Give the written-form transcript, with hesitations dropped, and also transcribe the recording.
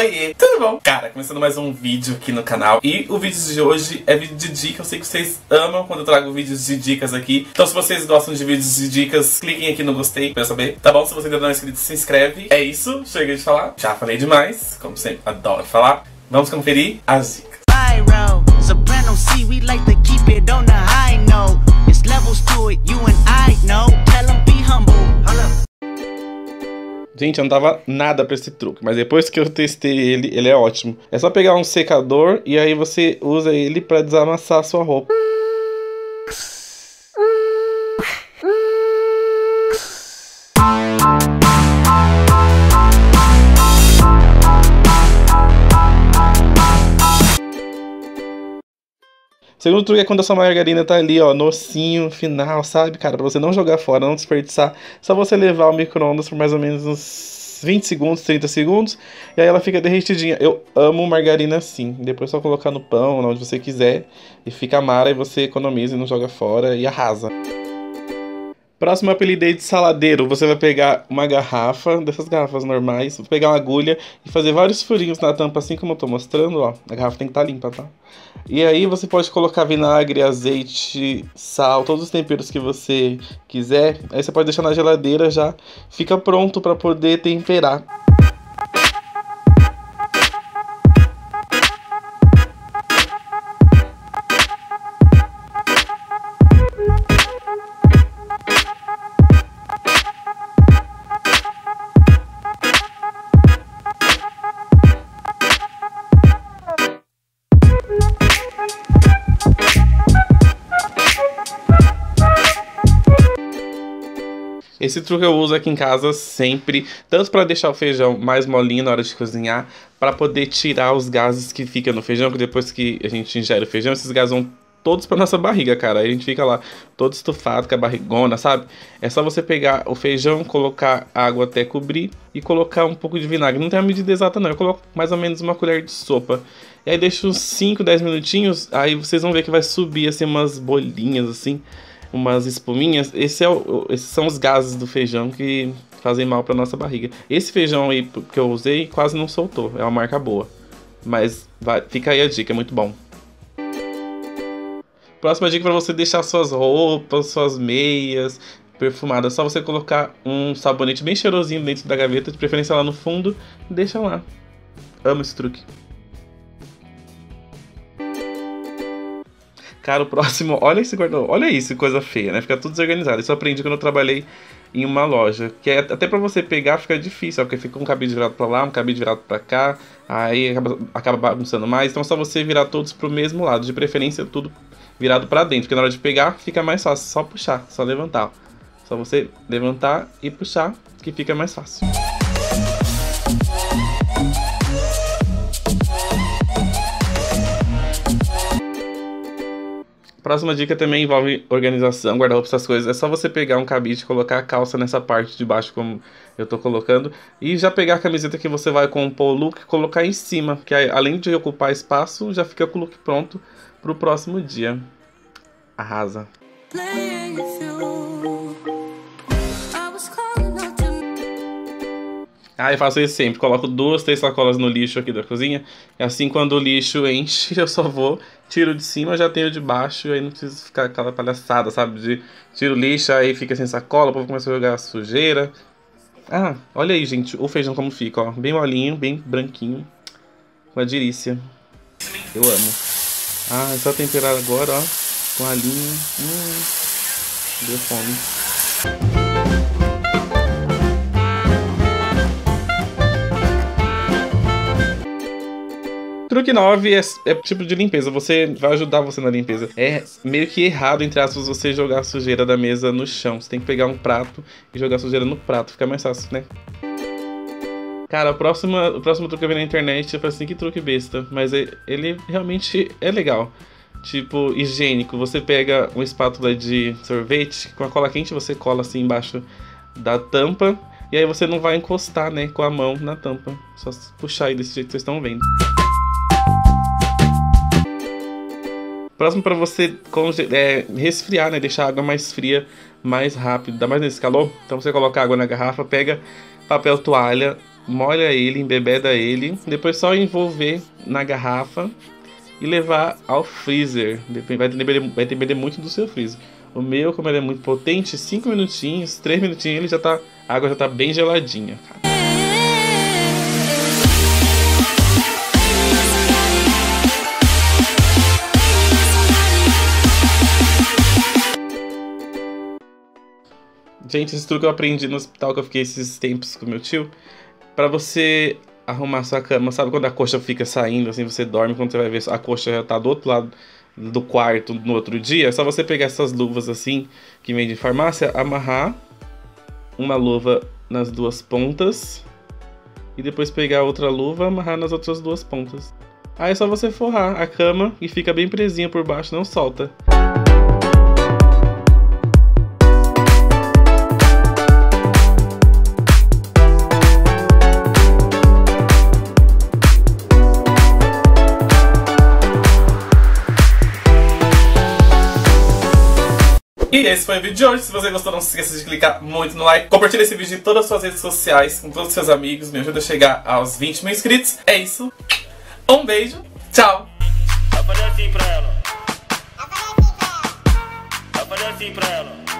Oiê, tudo bom? Cara, começando mais um vídeo aqui no canal. E o vídeo de hoje é vídeo de dica. Eu sei que vocês amam quando eu trago vídeos de dicas aqui. Então se vocês gostam de vídeos de dicas, cliquem aqui no gostei pra eu saber, tá bom? Se você ainda não é inscrito, se inscreve. É isso, chega de falar. Já falei demais, como sempre, adoro falar. Vamos conferir as dicas. Gente, eu não dava nada pra esse truque, mas depois que eu testei ele é ótimo. É só pegar um secador e aí você usa ele pra desamassar a sua roupa. Segundo truque é quando a sua margarina tá ali, ó, no ossinho final, sabe, cara? Pra você não jogar fora, não desperdiçar. Só você levar ao micro-ondas por mais ou menos uns 20 segundos, 30 segundos. E aí ela fica derretidinha. Eu amo margarina assim. Depois é só colocar no pão, onde você quiser. E fica mara e você economiza e não joga fora e arrasa. Próximo apelidei de saladeiro. Você vai pegar uma garrafa, dessas garrafas normais, vai pegar uma agulha e fazer vários furinhos na tampa, assim como eu tô mostrando, ó. A garrafa tem que estar limpa, tá? E aí você pode colocar vinagre, azeite, sal, todos os temperos que você quiser. Aí você pode deixar na geladeira, já fica pronto para poder temperar. Esse truque eu uso aqui em casa sempre, tanto para deixar o feijão mais molinho na hora de cozinhar, para poder tirar os gases que ficam no feijão, que depois que a gente ingere o feijão, esses gases vão todos para nossa barriga, cara. Aí a gente fica lá todo estufado com a barrigona, sabe? É só você pegar o feijão, colocar água até cobrir e colocar um pouco de vinagre. Não tem a medida exata não, eu coloco mais ou menos uma colher de sopa. E aí deixo uns 5, 10 minutinhos, aí vocês vão ver que vai subir assim umas bolinhas assim, umas espuminhas. Esses são os gases do feijão que fazem mal para nossa barriga. Esse feijão aí que eu usei quase não soltou, é uma marca boa. Mas fica aí a dica, é muito bom. Próxima dica para você deixar suas roupas, suas meias perfumadas. É só você colocar um sabonete bem cheirosinho dentro da gaveta, de preferência lá no fundo, e deixa lá. Amo esse truque. Cara, o próximo, olha esse guarda-roupa, olha isso, coisa feia, né? Fica tudo desorganizado. Isso eu aprendi quando eu trabalhei em uma loja. Que é até pra você pegar fica difícil, ó, porque fica um cabide virado pra lá, um cabide virado pra cá. Aí acaba bagunçando mais. Então é só você virar todos pro mesmo lado. De preferência, tudo virado pra dentro. Porque na hora de pegar, fica mais fácil. Só puxar, só levantar. Só você levantar e puxar, que fica mais fácil. Próxima dica também envolve organização, guarda-roupa, essas coisas. É só você pegar um cabide, colocar a calça nessa parte de baixo, como eu tô colocando, e já pegar a camiseta que você vai compor o look e colocar em cima, que aí, além de ocupar espaço, já fica com o look pronto pro próximo dia. Arrasa! Eu faço isso sempre, coloco 2, 3 sacolas no lixo aqui da cozinha, e assim quando o lixo enche, eu só vou, tiro de cima, já tenho de baixo, e aí não preciso ficar aquela palhaçada, sabe, de tiro o lixo, aí fica sem sacola, o povo começa a jogar sujeira. Olha aí, gente, o feijão como fica, ó, bem molinho, bem branquinho, com a delícia. Eu amo. É só temperar agora, ó, com alinho, deu fome. Truque 9 é tipo de limpeza, vai ajudar você na limpeza. É meio que errado, entre aspas, você jogar a sujeira da mesa no chão. Você tem que pegar um prato e jogar a sujeira no prato, fica mais fácil, né? Cara, o próximo truque que eu vi na internet, eu falei assim, que truque besta. Mas ele realmente é legal. Tipo, higiênico. Você pega uma espátula de sorvete, com a cola quente você cola assim embaixo da tampa. E aí você não vai encostar, né, com a mão na tampa. Só puxar aí desse jeito que vocês estão vendo. Próximo para você resfriar, né? Deixar a água mais fria mais rápido, dá mais nesse calor. Então você coloca água na garrafa, pega papel toalha, molha ele, embebeda ele, depois só envolver na garrafa e levar ao freezer. Vai depender muito do seu freezer. O meu, como ele é muito potente, 5 minutinhos, 3 minutinhos, ele já tá, a água já tá bem geladinha, cara. Gente, esse truque eu aprendi no hospital que eu fiquei esses tempos com meu tio. Pra você arrumar sua cama, sabe quando a coxa fica saindo, assim, você dorme, quando você vai ver a coxa já tá do outro lado do quarto no outro dia, é só você pegar essas luvas assim, que vem de farmácia, amarrar uma luva nas duas pontas e depois pegar outra luva, amarrar nas outras duas pontas. Aí é só você forrar a cama e fica bem presinha por baixo, não solta. E esse foi o vídeo de hoje. Se você gostou, não se esqueça de clicar muito no like. Compartilhe esse vídeo em todas as suas redes sociais, com todos os seus amigos. Me ajuda a chegar aos 20 mil inscritos. É isso. Um beijo. Tchau. Vai fazer assim pra ela. Vai fazer assim pra ela.